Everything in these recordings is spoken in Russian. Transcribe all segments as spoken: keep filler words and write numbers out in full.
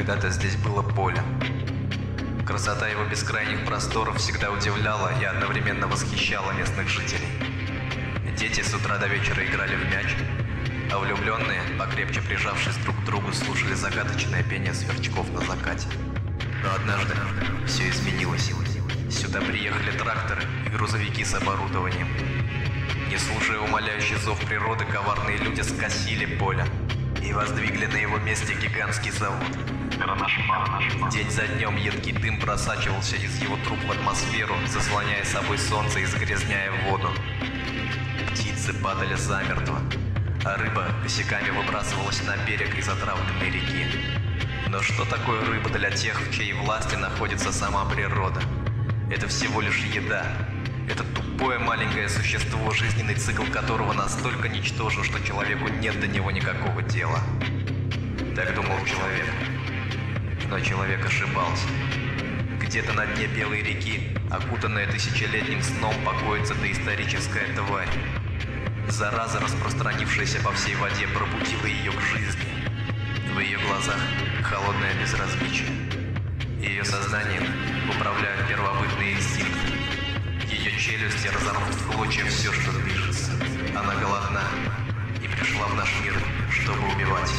когда-то здесь было поле. Красота его бескрайних просторов всегда удивляла и одновременно восхищала местных жителей. Дети с утра до вечера играли в мяч, а влюбленные, покрепче прижавшись друг к другу, слушали загадочное пение сверчков на закате. Но однажды все изменилось. Сюда приехали тракторы и грузовики с оборудованием. Не слушая умоляющий зов природы, коварные люди скосили поле и воздвигли на его месте гигантский завод. День за днем едкий дым просачивался из его труб в атмосферу, заслоняя собой солнце и загрязняя воду. Птицы падали замертво, а рыба косяками выбрасывалась на берег из отравленной реки. Но что такое рыба для тех, в чьей власти находится сама природа? Это всего лишь еда. Это тупое маленькое существо, жизненный цикл которого настолько ничтожен, что человеку нет до него никакого дела. Так думал человек. Но человек ошибался. Где-то на дне Белой реки, окутанная тысячелетним сном, покоится доисторическая тварь. Зараза, распространившаяся по всей воде, пробудила ее к жизни. В ее глазах холодное безразличие. Ее сознанием управляют первобытные инстинкты. Ее челюсти разорвут в клочья все, что движется. Она голодна и пришла в наш мир, чтобы убивать.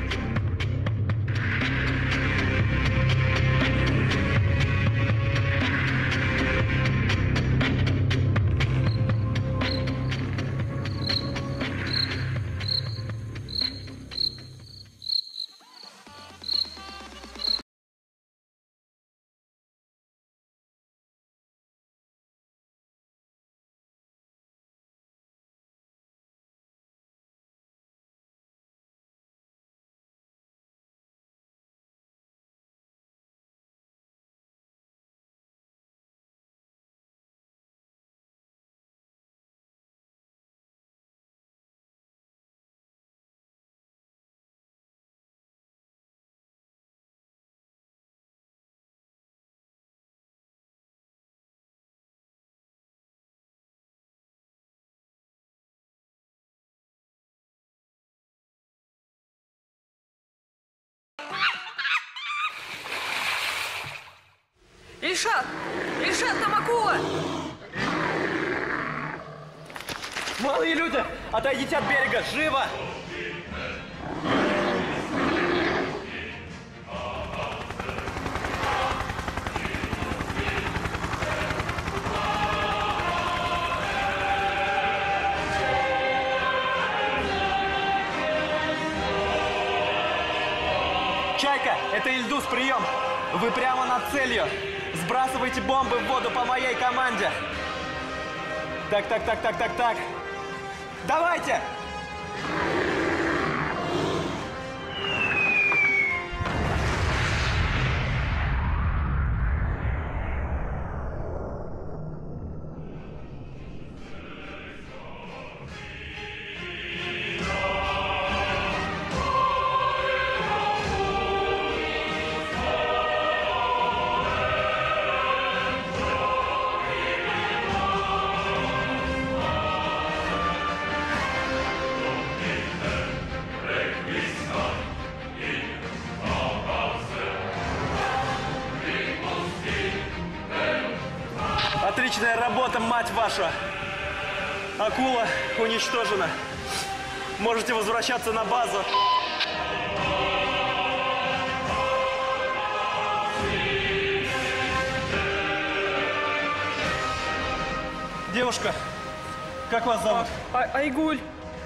Ильшат! Ильшат, там акула! Малые люди, отойдите от берега, живо! Чайка, это Ильдус, прием! Вы прямо над целью! Сбрасывайте бомбы в воду по моей команде! Так, так, так, так, так, так! Давайте! Отличная работа, мать вашу! Акула уничтожена. Можете возвращаться на базу. Девушка, как вас зовут? А, Айгуль.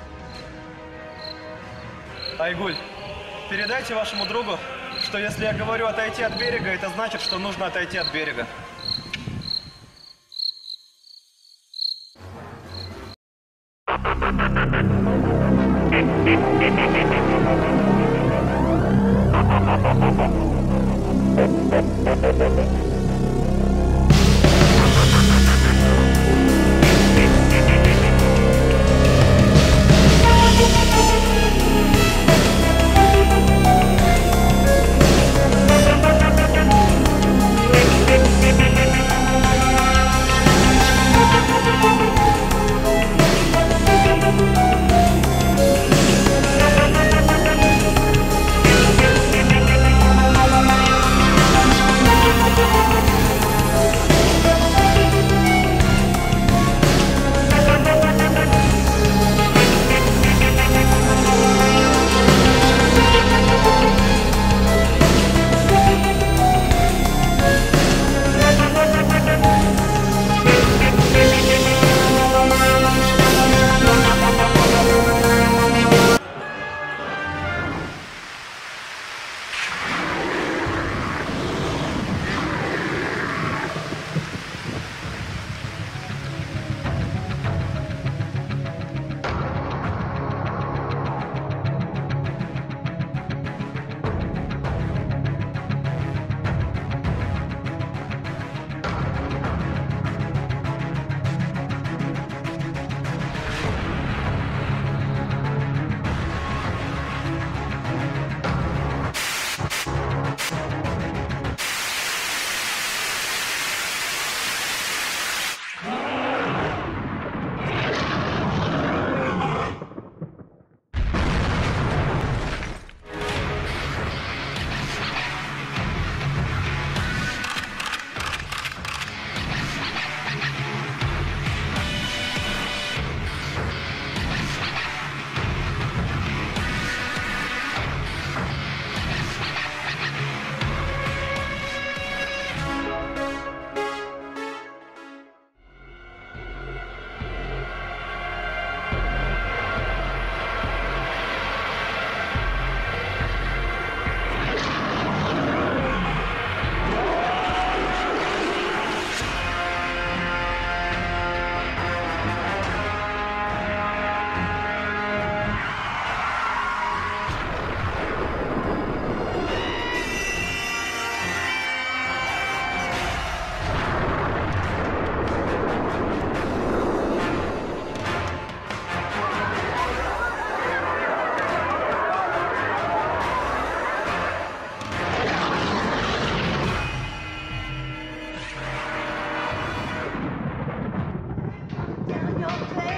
Айгуль, передайте вашему другу, что если я говорю отойти от берега, это значит, что нужно отойти от берега.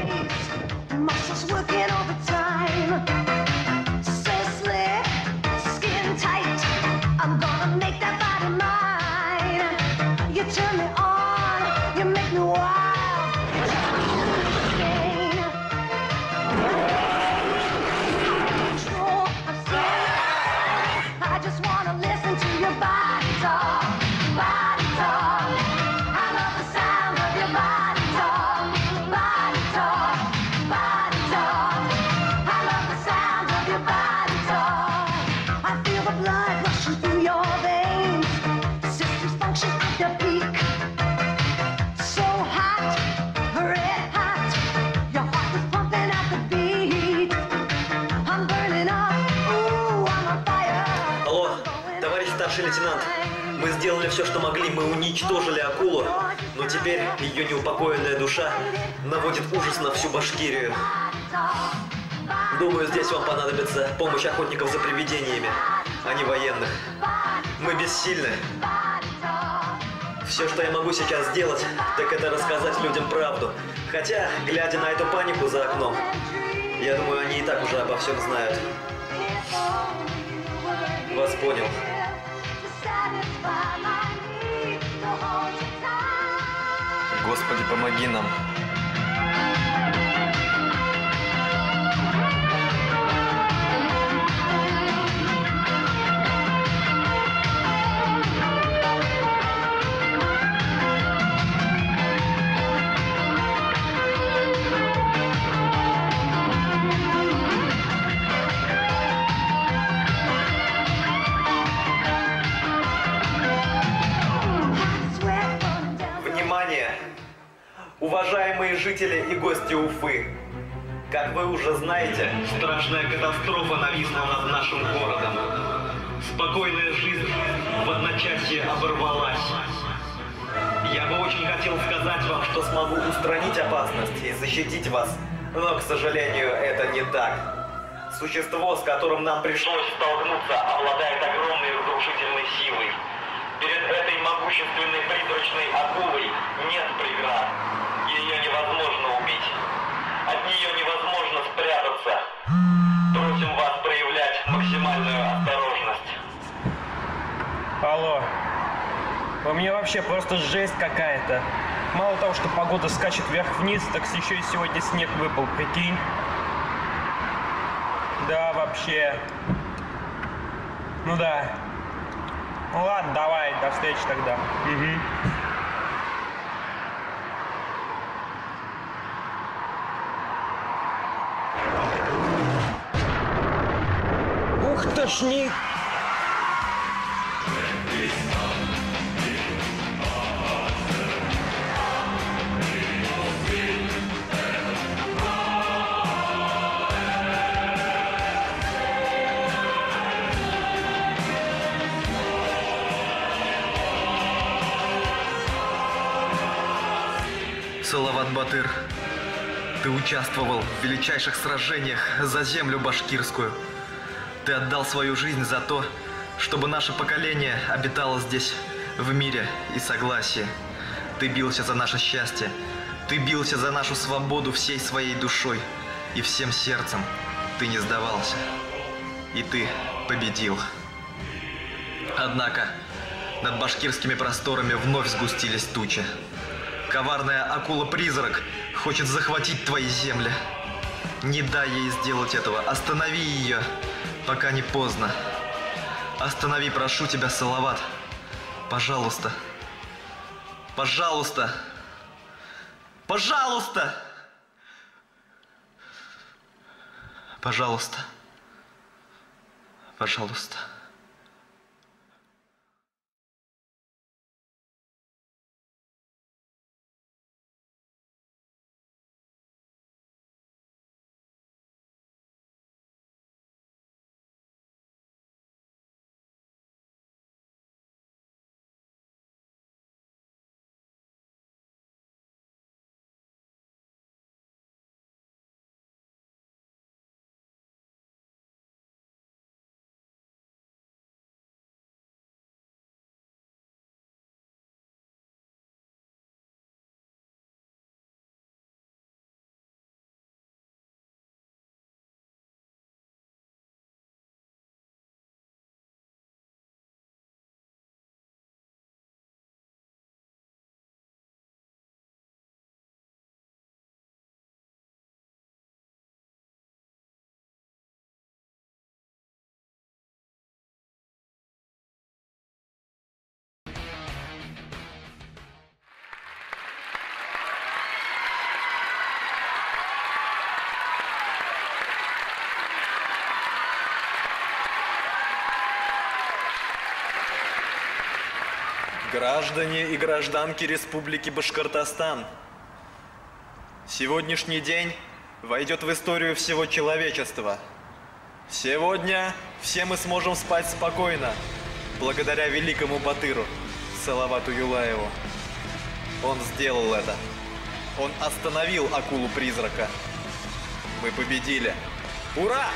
face, muscles working overtime. Seriously, skin tight, I'm gonna make that body mine. You turn me on, you make me wild. Pain. Control myself. I just wanna listen to your body talk, body talk. I love the sound of your body talk, body talk, body talk. I love the sound of your body talk. I feel the blood rushing through your veins. Systems function at their peak. So hot, red hot. Your heart is pumping at the beat. I'm burning up, ooh, I'm on fire. Алло, товарищ старший лейтенант. Мы сделали все, что могли, мы уничтожили акулу, но теперь ее неупокоенная душа наводит ужас на всю Башкирию. Думаю, здесь вам понадобится помощь охотников за привидениями, а не военных. Мы бессильны. Все, что я могу сейчас сделать, так это рассказать людям правду. Хотя, глядя на эту панику за окном, я думаю, они и так уже обо всем знают. Вас понял. Господи, помоги нам. Внимание! Уважаемые жители и гости Уфы! Как вы уже знаете, страшная катастрофа нависла над нашим городом. Спокойная жизнь в одночасье оборвалась. Я бы очень хотел сказать вам, что смогу устранить опасность и защитить вас, но, к сожалению, это не так. Существо, с которым нам пришлось столкнуться, обладает огромной разрушительной силой. Перед этой могущественной призрачной акулой нет преград. Ее невозможно убить. От нее невозможно спрятаться. Просим вас проявлять максимальную осторожность. Алло. У меня вообще просто жесть какая-то. Мало того, что погода скачет вверх-вниз, так еще и сегодня снег выпал, прикинь. Да, вообще. Ну да. Ну ладно, давай, до встречи тогда. Угу. Ух ты ж ни... Салават Батыр, ты участвовал в величайших сражениях за землю башкирскую. Ты отдал свою жизнь за то, чтобы наше поколение обитало здесь в мире и согласии. Ты бился за наше счастье, ты бился за нашу свободу всей своей душой и всем сердцем. Ты не сдавался, и ты победил. Однако над башкирскими просторами вновь сгустились тучи. Коварная акула-призрак хочет захватить твои земли. Не дай ей сделать этого. Останови ее, пока не поздно. Останови, прошу тебя, Салават. Пожалуйста. Пожалуйста. Пожалуйста. Пожалуйста. Пожалуйста. Граждане и гражданки Республики Башкортостан, сегодняшний день войдет в историю всего человечества. Сегодня все мы сможем спать спокойно, благодаря великому Батыру Салавату Юлаеву. Он сделал это. Он остановил акулу-призрака. Мы победили. Ура!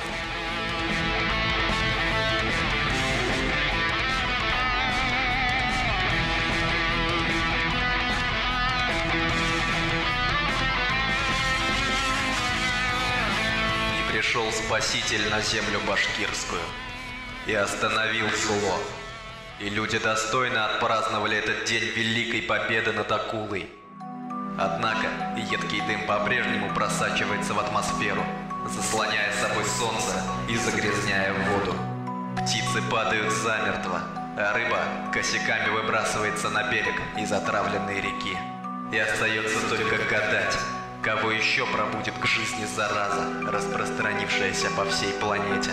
И пришел Спаситель на землю башкирскую и остановил зло. И люди достойно отпраздновали этот день великой победы над акулой. Однако едкий дым по-прежнему просачивается в атмосферу, заслоняя собой солнце и загрязняя воду. Птицы падают замертво, а рыба косяками выбрасывается на берег из отравленной реки. И остается только гадать, кого еще пробудет к жизни зараза, распространившаяся по всей планете.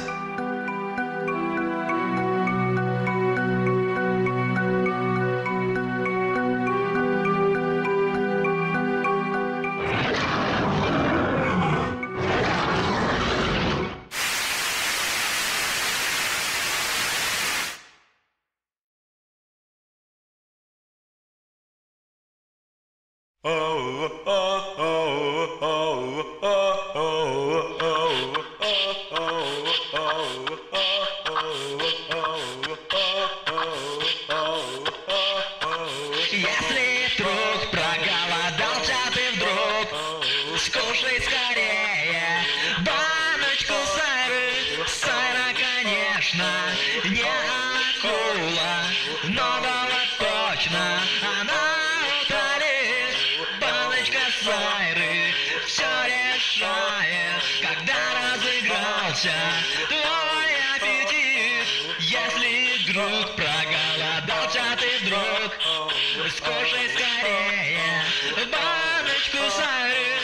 Если вдруг проголодался ты вдруг, скушай скорее баночку сайры. Сайра, конечно, не акула, но голод точно она утолит. Баночка сайры все решает, когда разыгрался твой аппетит. Если вдруг проголодался ты вдруг, скушай скорее баночку сайры.